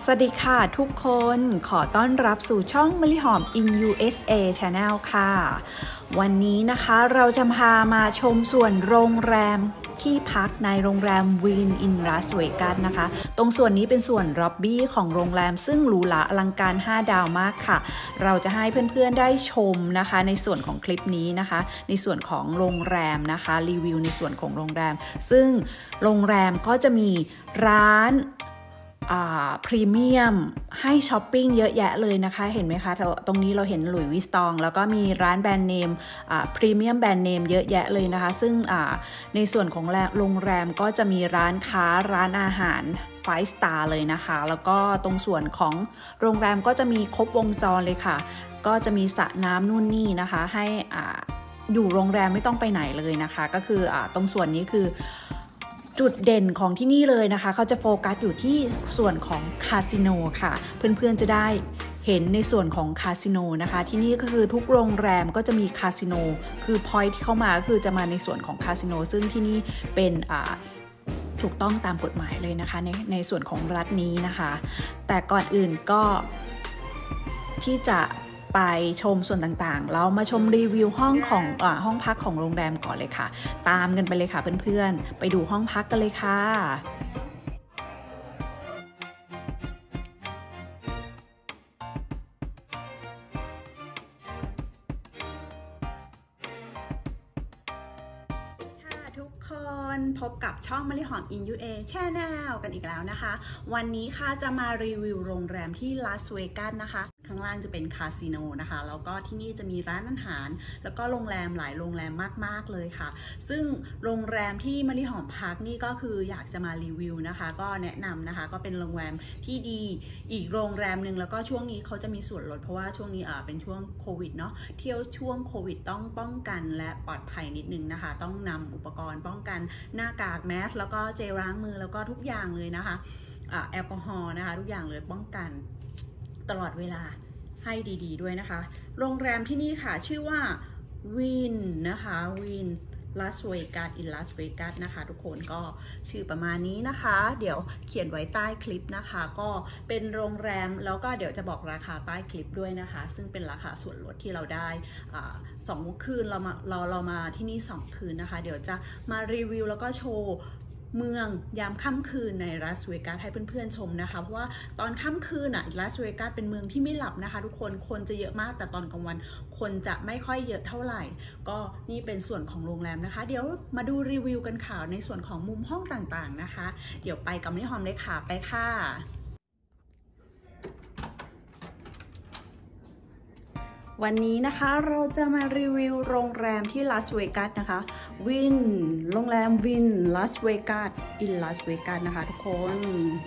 สวัสดีค่ะทุกคนขอต้อนรับสู่ช่องมะลิหอม in USA Channel ค่ะวันนี้นะคะเราจะพามาชมส่วนโรงแรมที่พักในโรงแรมวินอินลาสเวกัสนะคะตรงส่วนนี้เป็นส่วนล็อบบี้ของโรงแรมซึ่งหรูหราอลังการ5ดาวมากค่ะเราจะให้เพื่อนๆได้ชมนะคะในส่วนของคลิปนี้นะคะในส่วนของโรงแรมนะคะรีวิวในส่วนของโรงแรมซึ่งโรงแรมก็จะมีร้านพรีเมียมให้ช้อปปิ้งเยอะแยะเลยนะคะเห็นไหมคะตรงนี้เราเห็นหลุยส์วิสตองแล้วก็มีร้านแบรนด์เนมพรีเมียมแบรนด์เนมเยอะแยะเลยนะคะซึ่งในส่วนของโรงแรมก็จะมีร้านค้าร้านอาหาร5 สตาร์เลยนะคะแล้วก็ตรงส่วนของโรงแรมก็จะมีครบวงจรเลยค่ะก็จะมีสระน้ำนู่นนี่นะคะให้อยู่โรงแรมไม่ต้องไปไหนเลยนะคะก็คือตรงส่วนนี้คือจุดเด่นของที่นี่เลยนะคะเขาจะโฟกัสอยู่ที่ส่วนของคาสิโนค่ะเพื่อนๆจะได้เห็นในส่วนของคาสิโนนะคะที่นี่ก็คือทุกโรงแรมก็จะมีคาสิโนคือพอยท์ที่เข้ามาคือจะมาในส่วนของคาสิโนซึ่งที่นี่เป็นถูกต้องตามกฎหมายเลยนะคะในส่วนของรัฐนี้นะคะแต่ก่อนอื่นก็ที่จะไปชมส่วนต่างๆเรามาชมรีวิวห้องของห้องพักของโรงแรมก่อนเลยค่ะตามกันไปเลยค่ะเพื่อนๆไปดูห้องพักกันเลยค่ะทุกคนพบกับช่องมะลิหอม in USA Channel กันอีกแล้วนะคะวันนี้ค่ะจะมารีวิวโรงแรมที่ลาสเวกัสนะคะข้างล่างจะเป็นคาสิโนนะคะแล้วก็ที่นี่จะมีร้านอาหารแล้วก็โรงแรมหลายโรงแรมมากๆเลยค่ะซึ่งโรงแรมที่มะลิหอมพักนี่ก็คืออยากจะมารีวิวนะคะก็แนะนำนะคะก็เป็นโรงแรมที่ดีอีกโรงแรมหนึ่งแล้วก็ช่วงนี้เขาจะมีส่วนลดเพราะว่าช่วงนี้เป็นช่วงโควิดเนาะเที่ยวช่วงโควิดต้องป้องกันและปลอดภัยนิดนึงนะคะต้องนำอุปกรณ์ป้องกันหน้ากากแมสแล้วก็เจลล้างมือแล้วก็ทุกอย่างเลยนะคะแอลกอฮอล์นะคะทุกอย่างเลยป้องกันตลอดเวลาให้ดีๆด้วยนะคะโรงแรมที่นี่ค่ะชื่อว่าวินนะคะวินลาสเวกัสอินลาสเวกัสนะคะทุกคนก็ชื่อประมาณนี้นะคะเดี๋ยวเขียนไว้ใต้คลิปนะคะก็เป็นโรงแรมแล้วก็เดี๋ยวจะบอกราคาใต้คลิปด้วยนะคะซึ่งเป็นราคาส่วนลดที่เราได้2 คืนเรามาที่นี่2 คืนนะคะเดี๋ยวจะมารีวิวแล้วก็โชว์เมืองยามค่ำคืนในลาสเวกัสให้เพื่อนๆชมนะคะเพราะว่าตอนค่ำคืนลาสเวกัสเป็นเมืองที่ไม่หลับนะคะทุกคนจะเยอะมากแต่ตอนกลางวันคนจะไม่ค่อยเยอะเท่าไหร่ก็นี่เป็นส่วนของโรงแรมนะคะเดี๋ยวมาดูรีวิวกันค่ะในส่วนของมุมห้องต่างๆนะคะเดี๋ยวไปกับมะลิหอมเลยค่ะไปค่ะวันนี้นะคะเราจะมารีวิวโรงแรมที่ลาสเวกัสนะคะวินโรงแรมวินลาสเวกัสอินลาสเวกัสนะคะทุกคน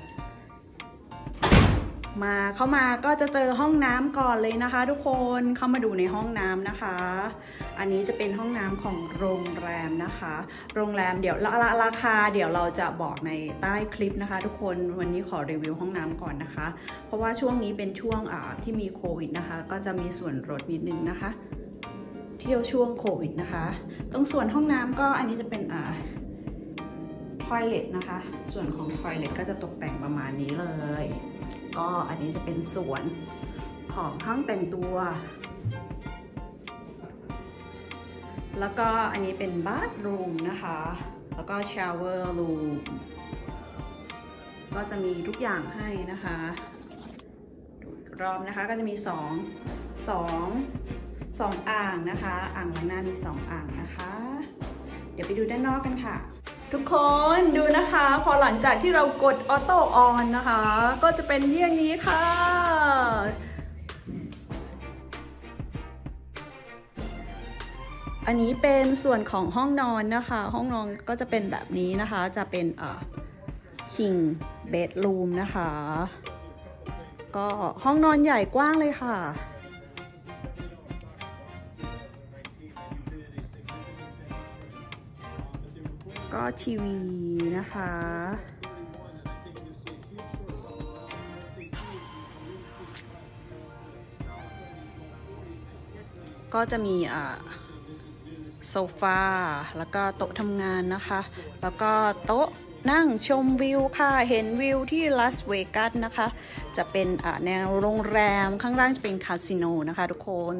เข้ามาก็จะเจอห้องน้ำก่อนเลยนะคะทุกคนเข้ามาดูในห้องน้ำนะคะอันนี้จะเป็นห้องน้ำของโรงแรมนะคะโรงแรมเดี๋ยวราคาเดี๋ยวเราจะบอกในใต้คลิปนะคะทุกคนวันนี้ขอรีวิวห้องน้ำก่อนนะคะเพราะว่าช่วงนี้เป็นช่วงที่มีโควิดนะคะก็จะมีส่วนลดนิดนึงนะคะเที่ยวช่วงโควิดนะคะตรงส่วนห้องน้ำก็อันนี้จะเป็นทอยเลทนะคะส่วนของทอยเลทก็จะตกแต่งประมาณนี้เลยก็อันนี้จะเป็นส่วนของห้องแต่งตัวแล้วก็อันนี้เป็นบาธรูมนะคะแล้วก็ชาวเวอร์รูมก็จะมีทุกอย่างให้นะคะดูอีกรอบนะคะก็จะมีสองอ่างนะคะอ่างล้างหน้ามี2 อ่างนะคะเดี๋ยวไปดูด้านนอกกันค่ะทุกคนดูนะคะพอหลังจากที่เรากดออโต้ออนนะคะก็จะเป็นอย่างนี้ค่ะอันนี้เป็นส่วนของห้องนอนนะคะห้องนอนก็จะเป็นแบบนี้นะคะจะเป็นking bedroomนะคะก็ห้องนอนใหญ่กว้างเลยค่ะก็ทีวีนะคะก็จะมีโซฟาแล้วก็โต๊ะทำงานนะคะแล้วก็โต๊ะนั่งชมวิวค่ะเห็นวิวที่ลาสเวกัสนะคะจะเป็นแนวโรงแรมข้างล่างจะเป็นคาสิโนนะคะทุกคน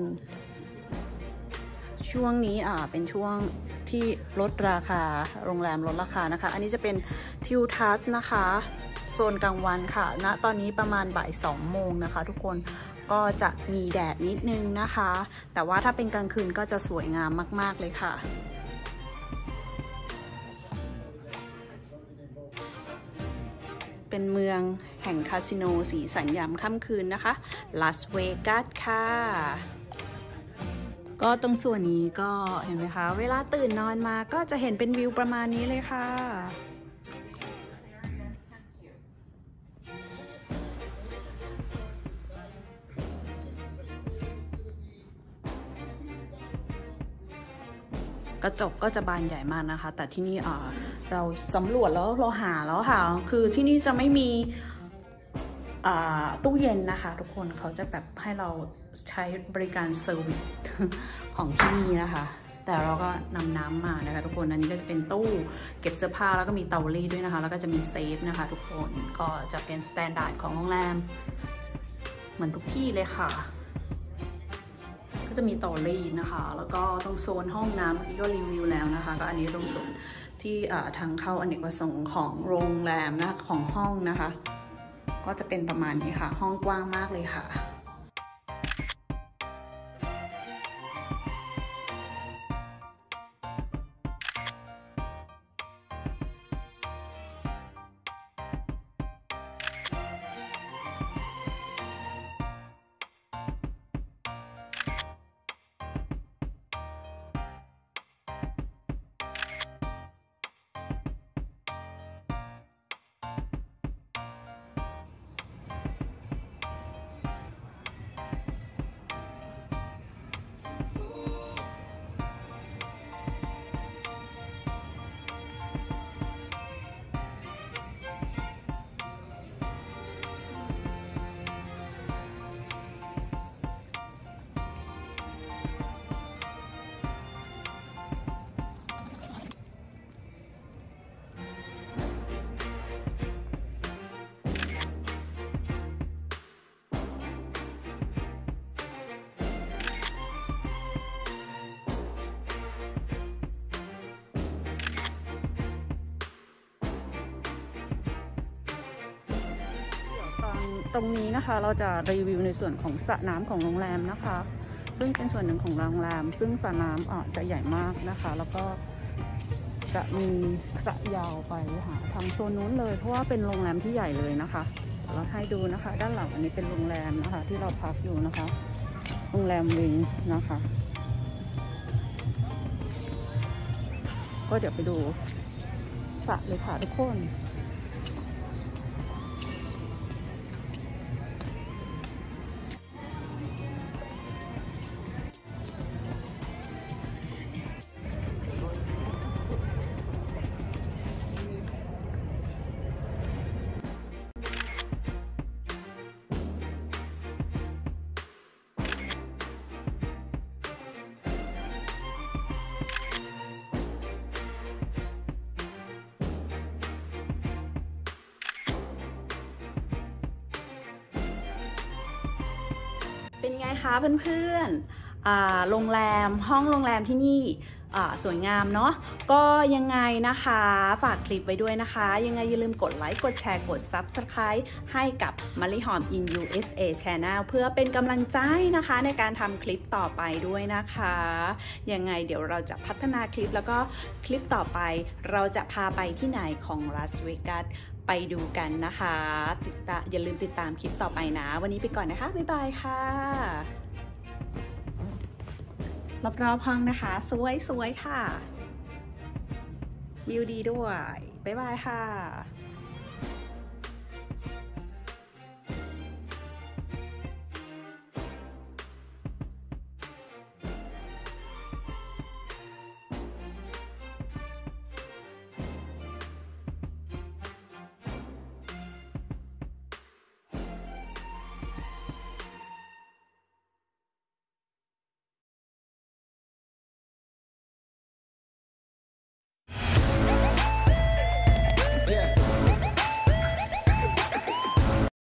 ช่วงนี้เป็นช่วงที่ลดราคาโรงแรมลดราคานะคะอันนี้จะเป็นทิวทัศน์นะคะโซนกลางวันค่ะณตอนนี้ประมาณบ่าย2 โมงนะคะทุกคนก็จะมีแดดนิดนึงนะคะแต่ว่าถ้าเป็นกลางคืนก็จะสวยงามมากๆเลยค่ะเป็นเมืองแห่งคาสิโนสีสันยามค่ำคืนนะคะลาสเวกัสค่ะก็ตรงส่วนนี้ก็เห็นไหมคะเวลาตื่นนอนมาก็จะเห็นเป็นวิวประมาณนี้เลยค่ะกระจกก็จะบานใหญ่มากนะคะแต่ที่นี่เราสำรวจแล้วเราหาแล้วค่ะคือที่นี่จะไม่มีตู้เย็นนะคะทุกคนเขาจะแบบให้เราใช้บริการเซอร์วิสของที่นี่นะคะแต่เราก็นำน้ำมานะคะทุกคนอันนี้ก็จะเป็นตู้เก็บเสื้อผ้าแล้วก็มีเตารีดด้วยนะคะแล้วก็จะมีเซฟนะคะทุกคนก็จะเป็นสแตนดาร์ดของโรงแรมเหมือนทุกที่เลยค่ะก็จะมีเตารีดนะคะแล้วก็ตรงโซนห้องน้ำเมื่อกี้ก็รีวิวแล้วนะคะก็อันนี้ตรงส่วนที่ทางเข้าอเนกประสงค์ของโรงแรมนะของห้องนะคะก็จะเป็นประมาณนี้ค่ะห้องกว้างมากเลยค่ะตรงนี้นะคะเราจะรีวิวในส่วนของสระน้ำของโรงแรมนะคะซึ่งเป็นส่วนหนึ่งของโรงแรมซึ่งสระน้ำจะใหญ่มากนะคะแล้วก็จะมีสระยาวไปหาทางโซนนู้นเลยเพราะว่าเป็นโรงแรมที่ใหญ่เลยนะคะเราให้ดูนะคะด้านหลังอันนี้เป็นโรงแรมนะคะที่เราพักอยู่นะคะโรงแรมวิงส์นะคะก็เดี๋ยวไปดูสระเลยค่ะทุกคนเป็นไงคะเพื่อนๆโรงแรมห้องโรงแรมที่นี่สวยงามเนาะก็ยังไงนะคะฝากคลิปไว้ด้วยนะคะยังไงอย่าลืมกดไลค์กดแชร์กด Subscribe ให้กับมะลิหอม in USA Channel เพื่อเป็นกำลังใจนะคะในการทำคลิปต่อไปด้วยนะคะยังไงเดี๋ยวเราจะพัฒนาคลิปแล้วก็คลิปต่อไปเราจะพาไปที่ไหนของลาสเวกัสไปดูกันนะคะอย่าลืมติดตามคลิปต่อไปนะวันนี้ไปก่อนนะคะบ๊ายบายค่ะรอบๆห้องนะคะสวยๆค่ะวิวดีด้วยบ๊ายบายค่ะ